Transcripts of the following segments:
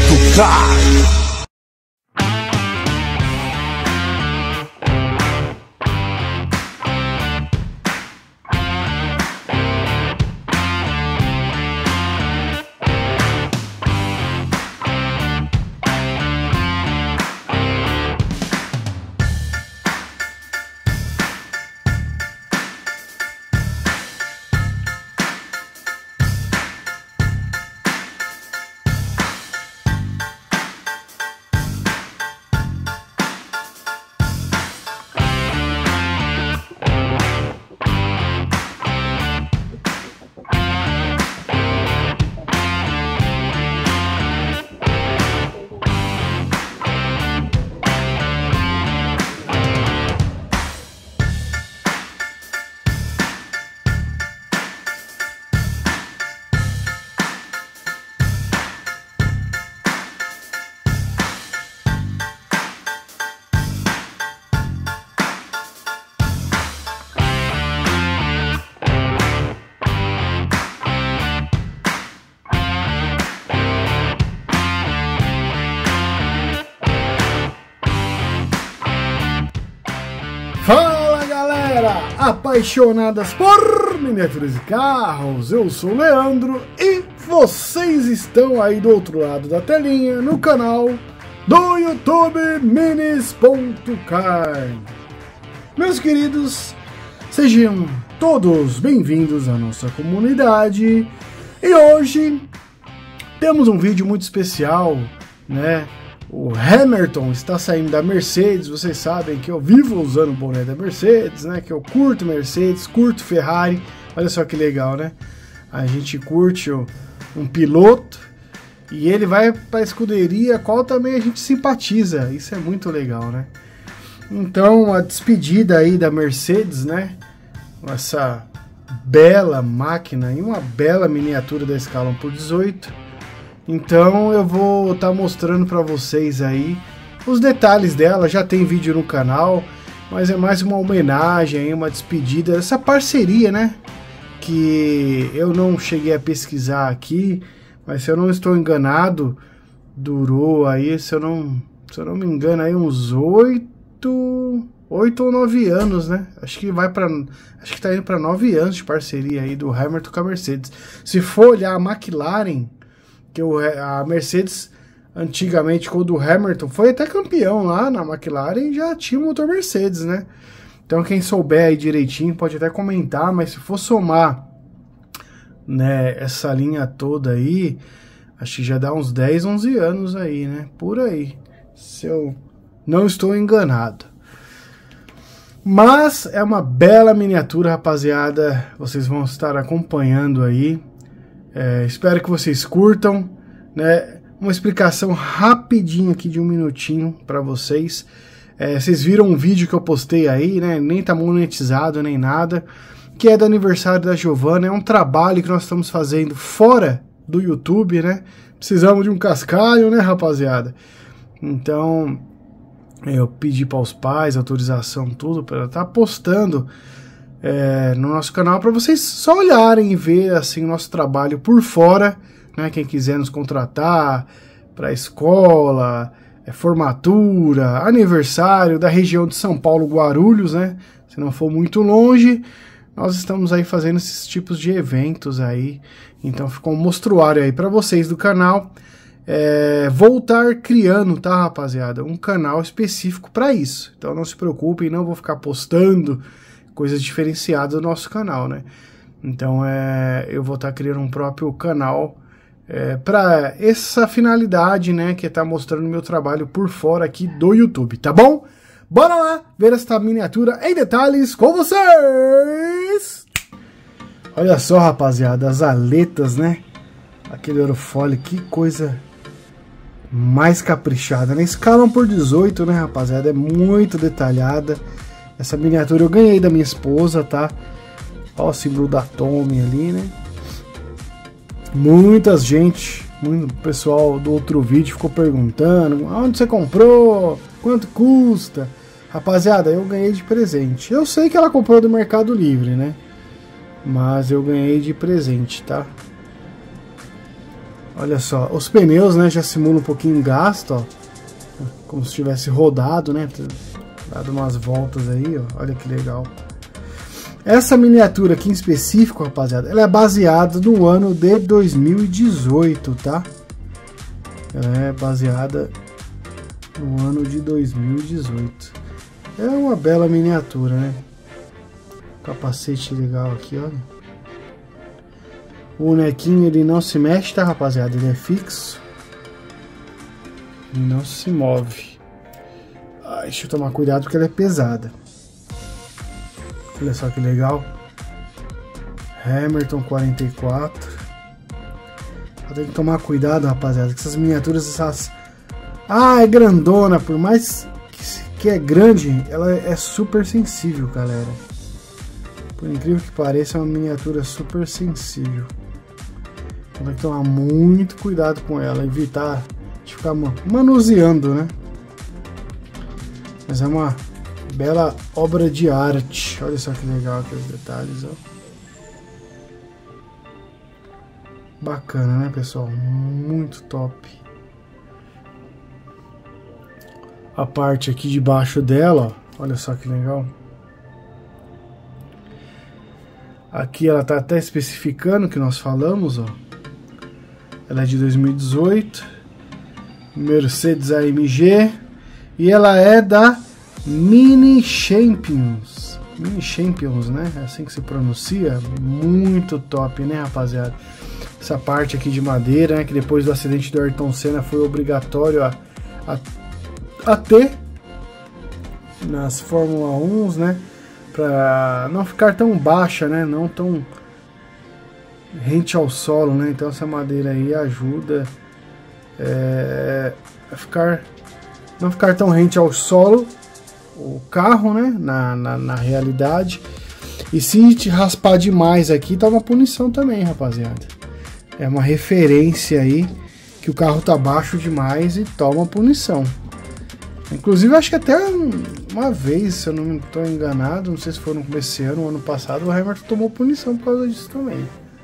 Fala galera, apaixonadas por miniaturas e carros, eu sou o Leandro e vocês estão aí do outro lado da telinha no canal do YouTube Minis.car. Meus queridos, sejam todos bem-vindos à nossa comunidade e hoje temos um vídeo muito especial, né? O Hamilton está saindo da Mercedes, vocês sabem que eu vivo usando o boné da Mercedes, né? Que eu curto Mercedes, curto Ferrari, olha só que legal, né? A gente curte um piloto e ele vai para a escuderia, qual também a gente simpatiza, isso é muito legal, né? Então a despedida aí da Mercedes, né? Essa bela máquina e uma bela miniatura da escala 1/18. Então eu vou estar mostrando para vocês aí os detalhes dela, já tem vídeo no canal, mas é mais uma homenagem, uma despedida, essa parceria, né? Que eu não cheguei a pesquisar aqui, mas se eu não estou enganado, durou aí, se eu não me engano, aí uns 8 ou 9 anos, né? Acho que tá indo para 9 anos de parceria aí do Hamilton com a Mercedes. Se for olhar a McLaren, que a Mercedes, antigamente, quando o Hamilton foi até campeão lá na McLaren, já tinha o motor Mercedes, né? Então quem souber aí direitinho pode até comentar, mas se for somar, né, essa linha toda aí, acho que já dá uns 10, 11 anos aí, né? Por aí, se eu não estou enganado. Mas é uma bela miniatura, rapaziada, vocês vão estar acompanhando aí. Espero que vocês curtam, né? Uma explicação rapidinho aqui de 1 minutinho para vocês. Vocês viram um vídeo que eu postei aí, né? Nem tá monetizado nem nada, que é do aniversário da Giovana. É um trabalho que nós estamos fazendo fora do YouTube, né? Precisamos de um cascalho, né, rapaziada? Então eu pedi para os pais autorização, tudo, para estar postando no nosso canal, para vocês só olharem e ver assim o nosso trabalho por fora, né? Quem quiser nos contratar para escola, formatura, aniversário da região de São Paulo, Guarulhos, né? Se não for muito longe, nós estamos aí fazendo esses tipos de eventos aí. Então ficou um mostruário aí para vocês do canal. Vou estar criando, tá, rapaziada, um canal específico para isso. Então não se preocupem, não vou ficar postando coisas diferenciadas do nosso canal, né? Então eu vou estar criando um próprio canal para essa finalidade, né? Que é estar mostrando meu trabalho por fora aqui do YouTube, tá bom? Bora lá ver esta miniatura em detalhes com vocês! Olha só, rapaziada, as aletas, né? Aquele aerofólio, que coisa mais caprichada, né? Escala 1/18, né, rapaziada? É muito detalhada. Essa miniatura eu ganhei da minha esposa, tá? Ó o símbolo da Tommy ali, né? Muito pessoal do outro vídeo ficou perguntando: onde você comprou? Quanto custa? Rapaziada, eu ganhei de presente. Eu sei que ela comprou do Mercado Livre, né? Mas eu ganhei de presente, tá? Olha só, os pneus, né, já simulam um pouquinho gasto, ó, como se tivesse rodado, né, dado umas voltas aí, ó, olha que legal. Essa miniatura aqui em específico, rapaziada, ela é baseada no ano de 2018, tá? Ela é baseada no ano de 2018. É uma bela miniatura, né? Capacete legal aqui, olha. O bonequinho ele não se mexe, tá, rapaziada? Ele é fixo. Ele não se move. Ah, deixa eu tomar cuidado porque ela é pesada. Olha só que legal. Hammerton 44. Tem que tomar cuidado, rapaziada, que essas miniaturas, essas... Ah, é grandona. Por mais que é grande, ela é super sensível, galera. Por incrível que pareça, é uma miniatura super sensível. Então tem que tomar muito cuidado com ela, evitar de ficar manuseando, né? Mas é uma bela obra de arte. Olha só que legal aqui os detalhes, ó. Bacana, né, pessoal? Muito top. A parte aqui de baixo dela, ó. Olha só que legal. Aqui ela tá até especificando o que nós falamos, ó. Ela é de 2018, Mercedes AMG, e ela é da Mini Champions. Mini Champions, né? É assim que se pronuncia. Muito top, né, rapaziada? Essa parte aqui de madeira, né? Que depois do acidente do Ayrton Senna foi obrigatório a ter nas Fórmula 1, né? Para não ficar tão baixa, né? Não tão rente ao solo, né? Então essa madeira aí ajuda a não ficar tão rente ao solo o carro, né? Na realidade. E se te raspar demais aqui, toma punição também, rapaziada. É uma referência aí que o carro tá baixo demais e toma punição. Inclusive, acho que até uma vez, se eu não estou enganado, não sei se foi no começo desse ano ou ano passado, o Hamilton tomou punição por causa disso também.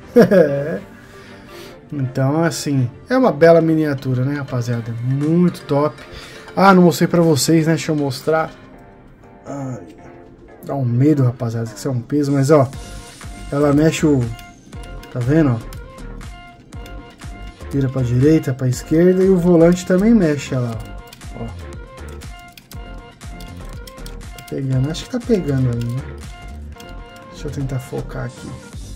Então, assim, é uma bela miniatura, né, rapaziada? Muito top. Ah, não mostrei pra vocês, né? Deixa eu mostrar. Ai, dá um medo, rapaziada, que isso é um peso, mas ó, ela mexe o... Tá vendo, ó? Vira pra direita, pra esquerda, e o volante também mexe, olha lá, ó. Tá pegando, acho que tá pegando aí, né? Deixa eu tentar focar aqui.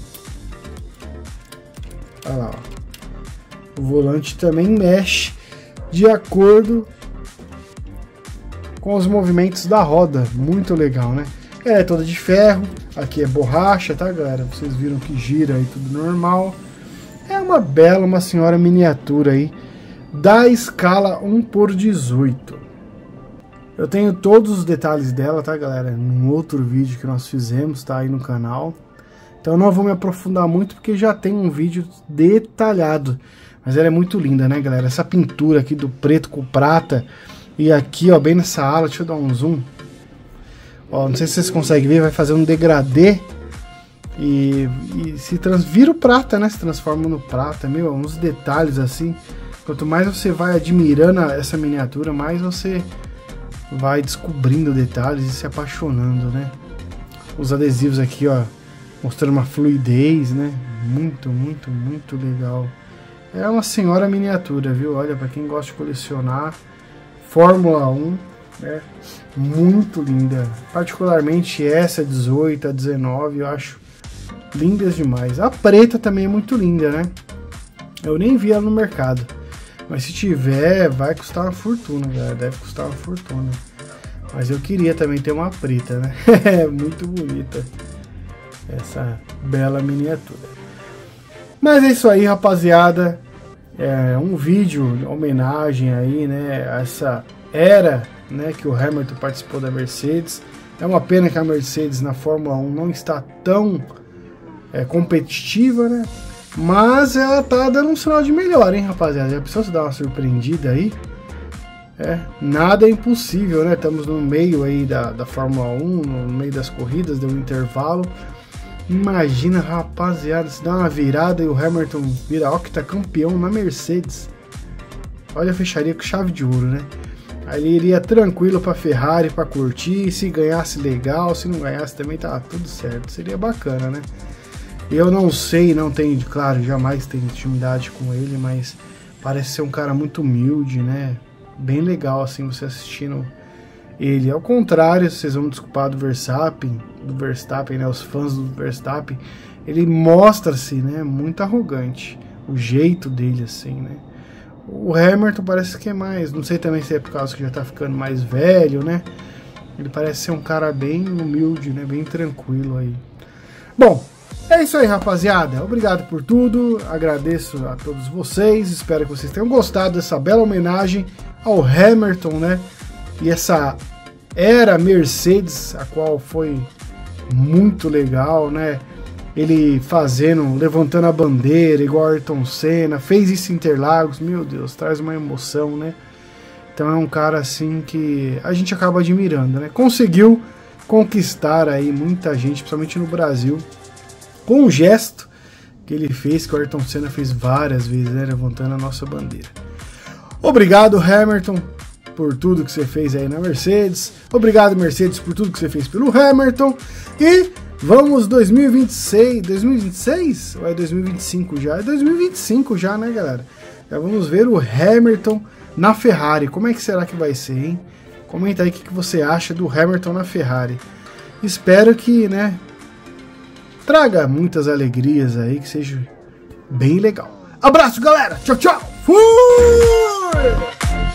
Olha lá, ó. O volante também mexe de acordo com os movimentos da roda. Muito legal, né? É toda de ferro. Aqui é borracha, tá, galera? Vocês viram que gira aí tudo normal. É uma bela, uma senhora miniatura aí da escala 1/18. Eu tenho todos os detalhes dela, tá, galera? Num outro vídeo que nós fizemos, tá aí no canal. Então eu não vou me aprofundar muito porque já tem um vídeo detalhado. Mas ela é muito linda, né, galera? Essa pintura aqui do preto com prata. E aqui, ó, bem nessa ala, deixa eu dar um zoom. Ó, não sei se vocês conseguem ver, vai fazer um degradê. E vira o prata, né? Se transforma no prata, meu, uns detalhes assim. Quanto mais você vai admirando essa miniatura, mais você vai descobrindo detalhes e se apaixonando, né? Os adesivos aqui, ó, mostrando uma fluidez, né? Muito, muito, muito legal. É uma senhora miniatura, viu? Olha, para quem gosta de colecionar, Fórmula 1, né? Muito linda. Particularmente essa 18, a 19, eu acho lindas demais. A preta também é muito linda, né? Eu nem vi ela no mercado. Mas se tiver, vai custar uma fortuna, galera. Deve custar uma fortuna. Mas eu queria também ter uma preta, né? É muito bonita essa bela miniatura. Mas é isso aí, rapaziada. É um vídeo de homenagem aí, né? A essa era, né, que o Hamilton participou da Mercedes. É uma pena que a Mercedes na Fórmula 1 não está tão competitiva, né? Mas ela tá dando um sinal de melhor, hein, rapaziada? Já precisou se dar uma surpreendida aí? Nada é impossível, né? Estamos no meio aí da Fórmula 1, no meio das corridas, deu um intervalo. Imagina, rapaziada, se dá uma virada e o Hamilton vira octacampeão na Mercedes. Olha a fecharia com chave de ouro, né? Aí ele iria tranquilo pra Ferrari pra curtir, se ganhasse legal, se não ganhasse também tá tudo certo, seria bacana, né? Eu não sei, não tenho, claro, jamais tenho intimidade com ele, mas parece ser um cara muito humilde, né? Bem legal assim você assistindo ele. Ao contrário, vocês vão desculpar do Verstappen, né? Os fãs do Verstappen, ele mostra-se, né? Muito arrogante, o jeito dele assim, né? O Hamilton parece que é mais, não sei também se é por causa que já tá ficando mais velho, né? Ele parece ser um cara bem humilde, né? Bem tranquilo aí. Bom, é isso aí, rapaziada. Obrigado por tudo. Agradeço a todos vocês. Espero que vocês tenham gostado dessa bela homenagem ao Hamilton, né? E essa era Mercedes, a qual foi muito legal, né? Ele levantando a bandeira, igual Ayrton Senna, fez isso em Interlagos, meu Deus, traz uma emoção, né? Então é um cara assim que a gente acaba admirando, né? Conseguiu conquistar aí muita gente, principalmente no Brasil, com um gesto que ele fez, que o Ayrton Senna fez várias vezes, né? Levantando a nossa bandeira. Obrigado, Hamilton, por tudo que você fez aí na Mercedes. Obrigado, Mercedes, por tudo que você fez pelo Hamilton. E vamos 2026, 2026 ou é 2025 já? É 2025 já, né, galera? Já vamos ver o Hamilton na Ferrari. Como é que será que vai ser, hein? Comenta aí o que você acha do Hamilton na Ferrari. Espero que, né, traga muitas alegrias aí, que seja bem legal. Abraço, galera! Tchau, tchau! Fui!